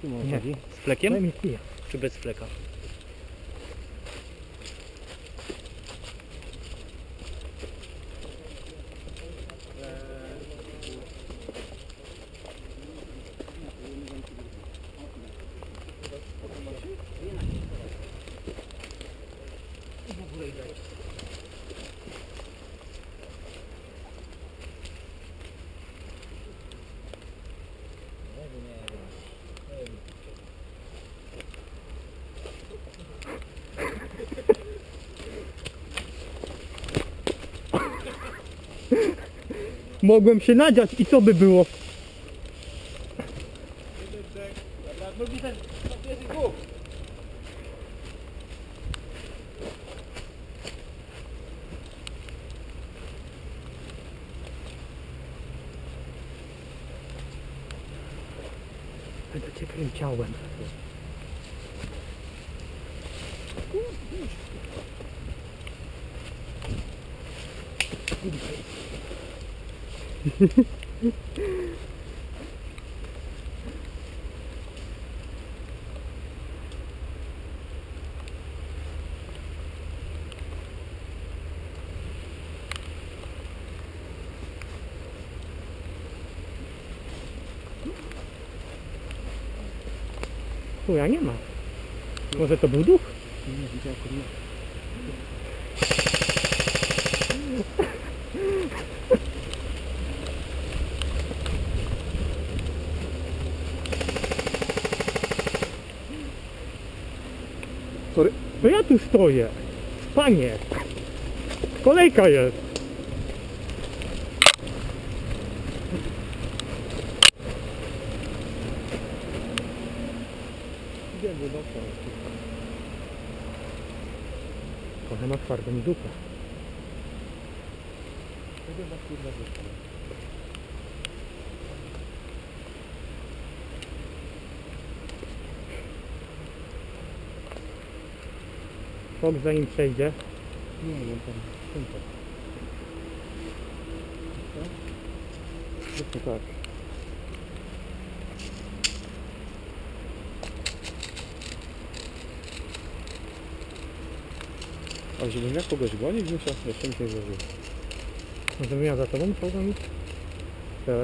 Nie. Z flekiem? Daj mi kija. Czy bez fleka? Mogłem się nadziać i co by było? Będę cię kręciałem. Chuja nie ma. Może to był duch? Nie, widział kurwa. Sorry. No ja tu stoję. Panie. Kolejka jest. Biegły dostał. Trochę ma twardą dupę. Tego na kurwa wyszło. Fok zanim przejdzie. Nie wiem, tam to. To tak. A żebym jak kogoś gonić, musiał jeszcze mi się zdarzyło. Możemy ja za tobą pogonić? Tak.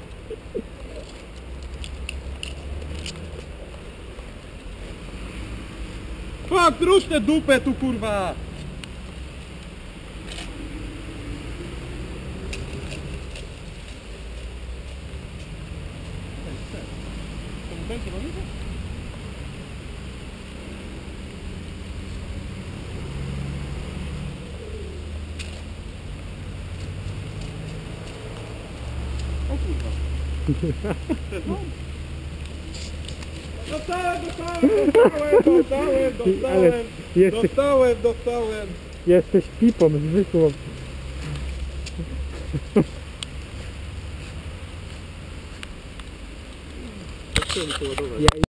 Fuck, rusz tę dupę tu kurwa! O kurwa. Ale Dostałem! jesteś pipą zwykłą. Chciałem się ładować. Ja